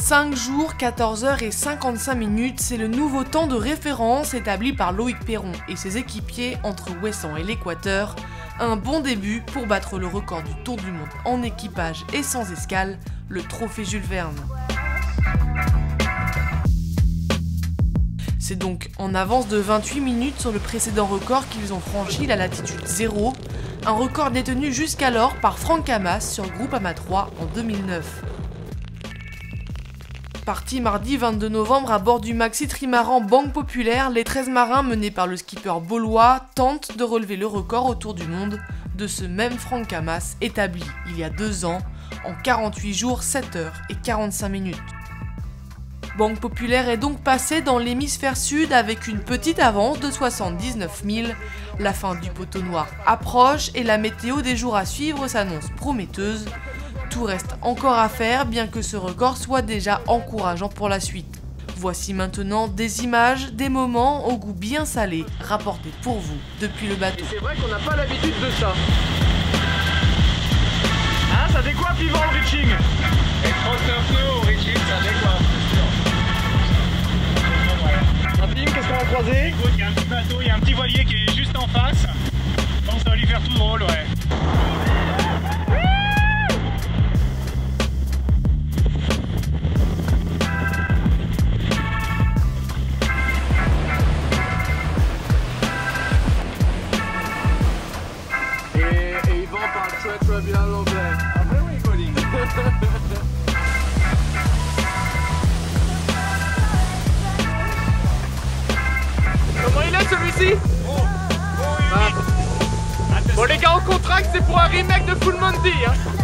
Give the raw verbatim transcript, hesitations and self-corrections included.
cinq jours, quatorze heures et cinquante-cinq minutes, c'est le nouveau temps de référence établi par Loïc Perron et ses équipiers entre Ouessant et l'Équateur. Un bon début pour battre le record du Tour du Monde en équipage et sans escale, le trophée Jules Verne. C'est donc en avance de vingt-huit minutes sur le précédent record qu'ils ont franchi la latitude zéro, un record détenu jusqu'alors par Franck Hamas sur Groupama trois en deux mille neuf. Parti mardi vingt-deux novembre à bord du maxi trimaran Banque Populaire, les treize marins menés par le skipper baulois tentent de relever le record autour du monde de ce même Franck Hamas établi il y a deux ans en quarante-huit jours, sept heures et quarante-cinq minutes. Banque Populaire est donc passé dans l'hémisphère sud avec une petite avance de soixante-dix-neuf mille. La fin du poteau noir approche et la météo des jours à suivre s'annonce prometteuse. Tout reste encore à faire, bien que ce record soit déjà encourageant pour la suite. Voici maintenant des images, des moments au goût bien salé, rapportés pour vous depuis le bateau. C'est vrai qu'on n'a pas l'habitude de ça. Ah, ça décoiffe Yvan au reaching. Et trente-neuf nœuds au reaching, ça décoiffe, c'est sûr. Rapide, qu'est-ce qu'on va croiser? Écoute, il y a un petit bateau, il y a un petit voilier qui est juste en face. Je pense que ça va lui faire tout drôle, ouais. Très très bien l'anglais. Ah ben oui, Colin. Comment il est celui-ci? Bon, bon, oui, oui. Ah. Bon les gars, on contracte, c'est pour un remake de Full Monty hein.